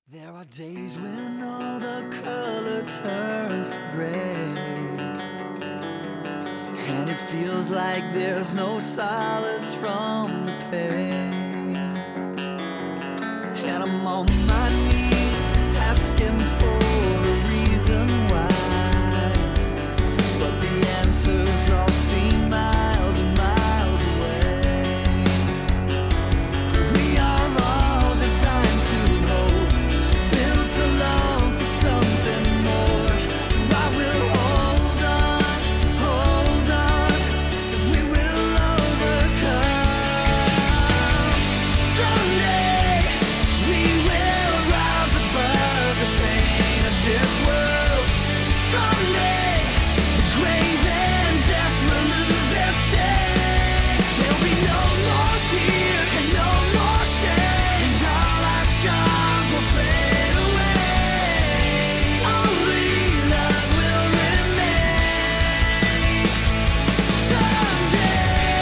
There are days when all the color turns to gray, and it feels like there's no solace from the pain. And I'm on my knees asking for a reason why, but the answers all seem miles and miles away. We are all designed to hope, built to long for something more. So I will hold on, 'cause we will overcome. Someday we will rise above the pain of this world. Someday the grave and death will lose their sting. There'll be no more tears and no more shame, and all our scars will fade away. Only love will remain. Someday,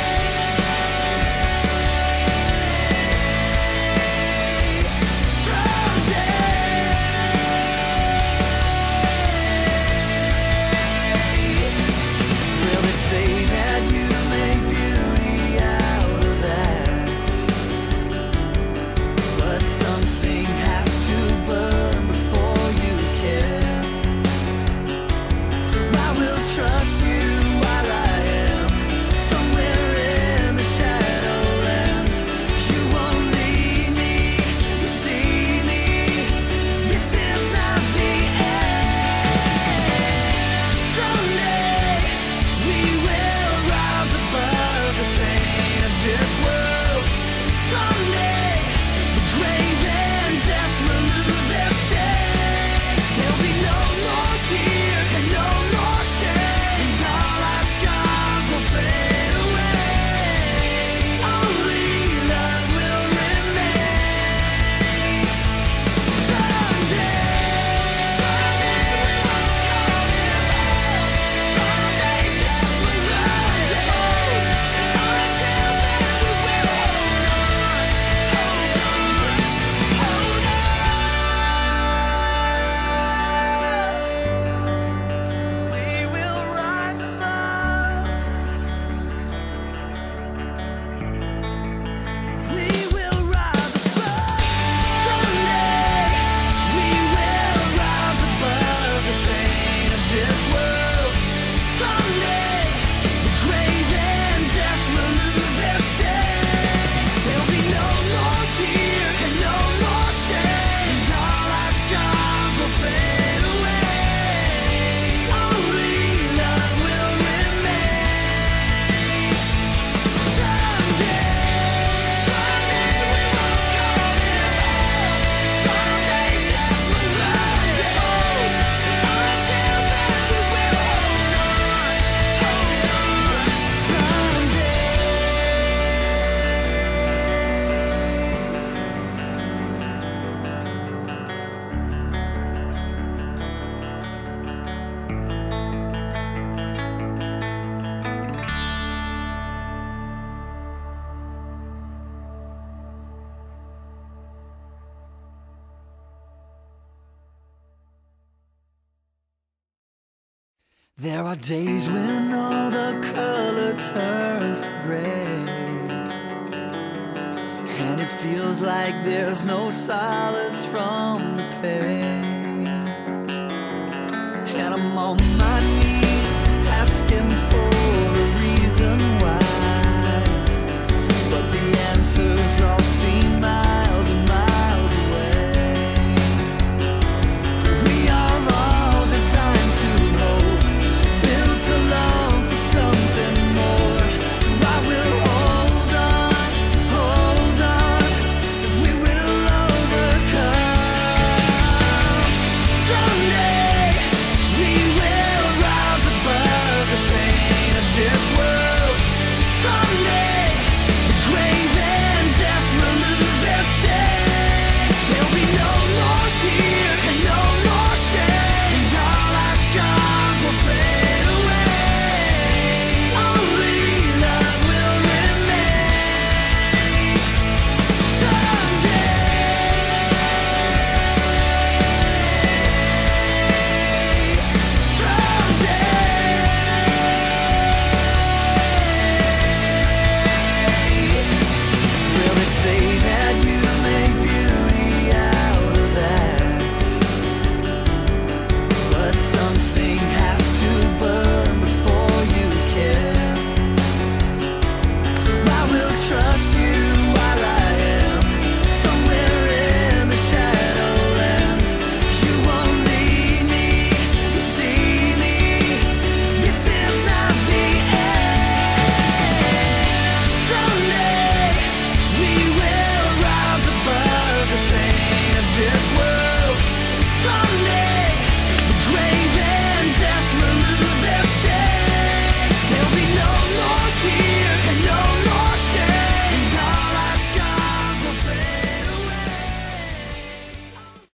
Well, they say that you make beauty out of that, but something has to burn before you can. So I will trust you while I am somewhere in the shadowlands. You won't leave me, you see me. This is not the end. Someday we will rise above the pain of this world. Someday the grave and death will lose their sting. There'll be no more tears and no more shame, and all our scars will fade away. Only love will remain. Someday, someday death will rise. Until then we will hold on. We will rise above. We will rise above. Someday we will rise above the pain of this world. Someday the grave and death will lose their sting. There'll be no more tears and no more shame, and all our scars will fade away. Only love will remain. Someday, someday we won't go this hell. Someday death will rise. Until then we will hold on. Someday. There are days when all the color turns to gray, and it feels like there's no solace from the pain. And I'm on my knees